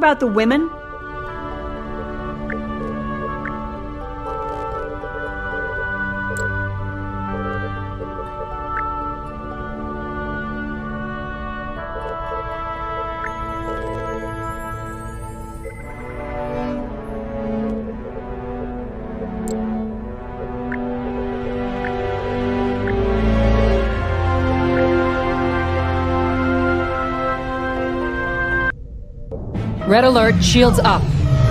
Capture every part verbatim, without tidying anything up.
about the women? Red alert, shields up.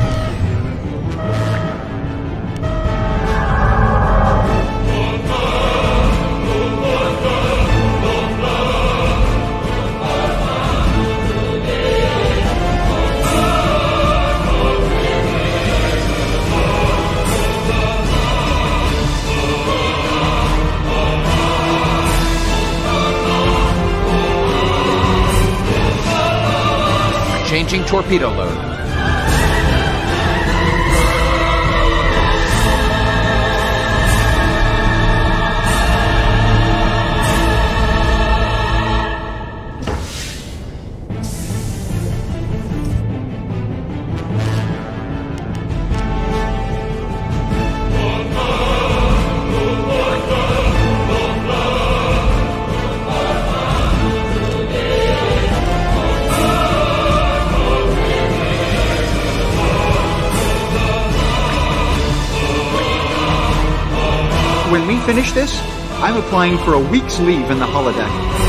Changing torpedo load. When we finish this, I'm applying for a week's leave in the holodeck.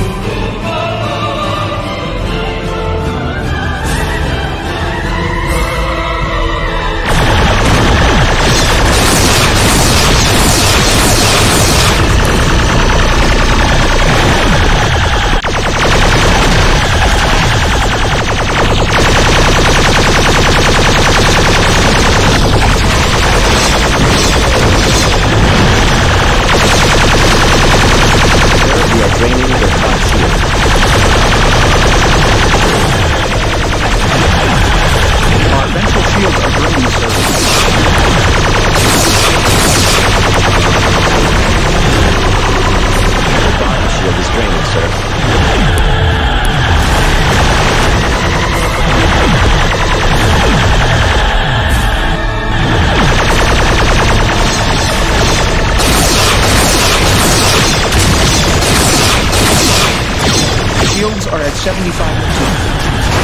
Shields are at seventy-five percent.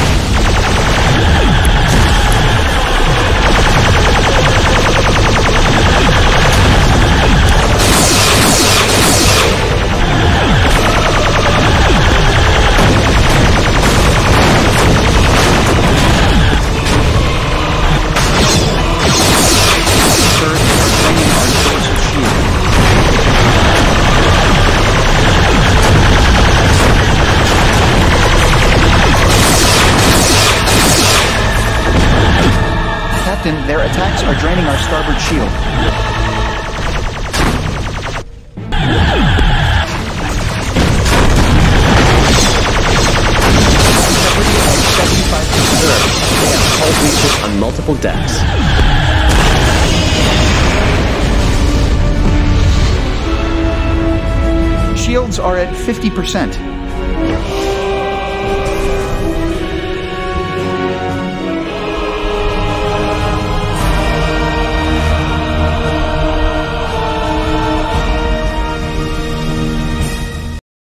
Captain, their attacks are draining our starboard shield. seventy-five percent. They have hull breaches on multiple decks. Shields are at fifty percent.